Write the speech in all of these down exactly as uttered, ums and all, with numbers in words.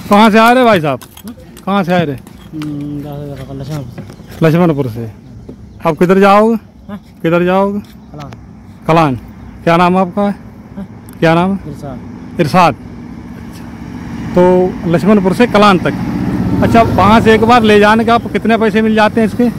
कहाँ से आ रहे भाई साहब? कहाँ से आ रहे? लक्ष्मणपुर से। आप किधर जाओगे? किधर जाओगे? कलान। क्या नाम आपका है? क्या नाम है? इरशाद। तो लक्ष्मणपुर से कलान तक। अच्छा, वहाँ से एक बार ले जाने के आप कितने पैसे मिल जाते हैं इसके?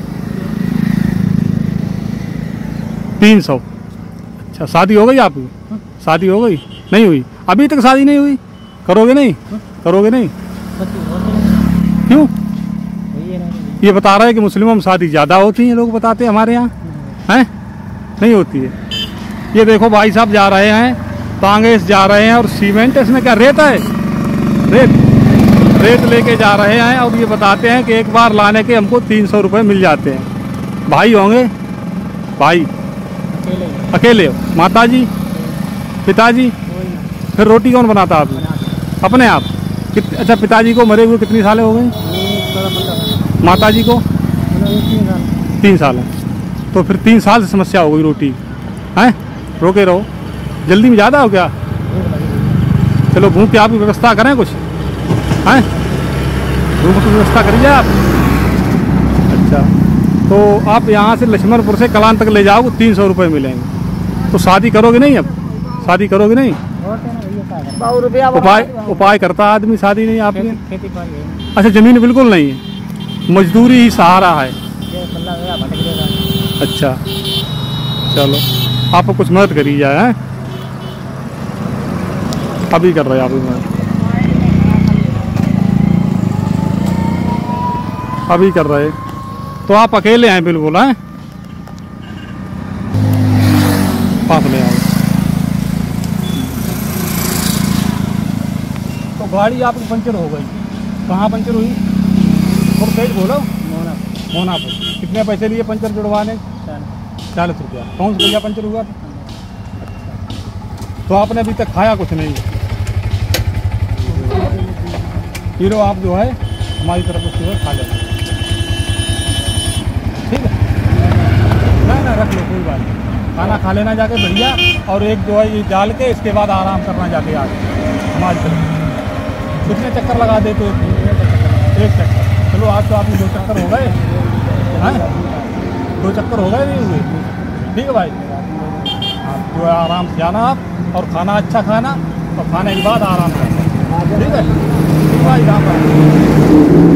तीन सौ। अच्छा, शादी हो गई आपकी? शादी हो गई? नहीं हुई अभी तक? शादी नहीं हुई? करोगे नहीं? करोगे नहीं? क्यों? ये बता रहा है कि मुस्लिमों में शादी ज़्यादा होती है, लोग बताते हैं हमारे यहाँ हैं नहीं होती है। ये देखो भाई साहब जा रहे हैं, कांग्रेस जा रहे हैं, और सीमेंट इसमें क्या रेत है? रेत रेत लेके जा रहे हैं, और ये बताते हैं कि एक बार लाने के हमको तीन सौ रुपये मिल जाते हैं। भाई होंगे? भाई अकेले, अकेले हो? माता जी, पिताजी? फिर रोटी कौन बनाता आपने? अपने आप? कित अच्छा, पिताजी को मरे हुए कितनी सालें हो गई? माता जी को तीन साल है। तो फिर तीन साल से समस्या हो गई रोटी हैं? रोके रहो, जल्दी में ज़्यादा हो क्या? चलो भूख की आपकी व्यवस्था करें कुछ हैं? भूख की व्यवस्था करिए आप। अच्छा, तो आप यहाँ से लक्ष्मणपुर से कलान तक ले जाओगे, तीन सौ रुपये मिलेंगे। तो शादी करोगे नहीं? अब शादी करोगे नहीं? उपाय उपाय करता आदमी, शादी नहीं आपकी? अच्छा, ज़मीन बिल्कुल नहीं है, मजदूरी ही सहारा है। अच्छा, चलो आपको कुछ मदद करी जाए हैं? अभी कर रहे हैं आप मदद, अभी कर रहे। तो आप अकेले हैं बिल्कुल हैं? पास ले आओ। तो गाड़ी आपकी पंचर हो गई, कहाँ पंचर हुई? और तेज बोलो। मोहनापुर। मोहनापुर। कितने पैसे लिए पंचर जुड़वाने? चालीस रुपया। कौन सा भैया पंचर हुआ था? तो आपने अभी तक खाया कुछ नहीं? हीरो आप जो है हमारी तरफ से खा लेना, ठीक है? ना ना रख लो, कोई बात नहीं। खाना खा लेना जाके बढ़िया, और एक जो है ये डाल के इसके बाद आराम करना जाके आज हमारी तरफ। कितने चक्कर लगा देते? एक चक्कर। चलो आज तो आपने दो चक्कर हो गए हैं? दो चक्कर हो गए नहीं हुए? ठीक है भाई, आप जो है आराम से जाना आप, और खाना अच्छा खाना, और खाने के बाद आराम करना, ठीक है? ठीक भाई, राम राम।